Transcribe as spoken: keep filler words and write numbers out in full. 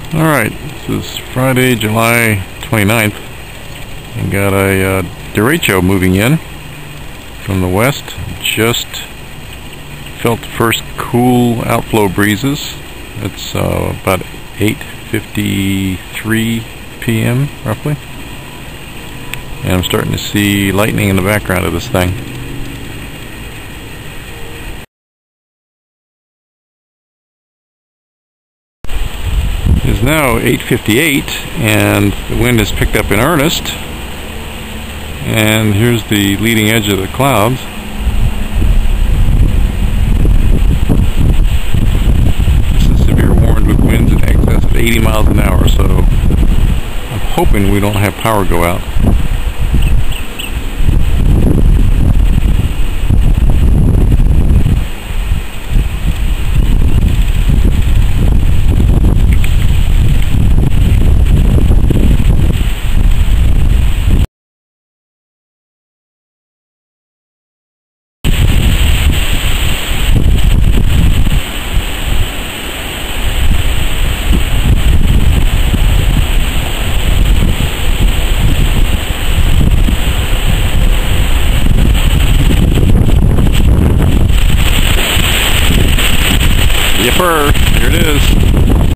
Alright, this is Friday, July twenty-ninth, and got a uh, Derecho moving in from the west. Just felt the first cool outflow breezes. It's uh, about eight fifty-three p m roughly, and I'm starting to see lightning in the background of this thing. It is now eight fifty-eight and the wind has picked up in earnest, and here's the leading edge of the clouds. This is severe warned with winds in excess of eighty miles an hour, so I'm hoping we don't have power go out. Yipper, here it is.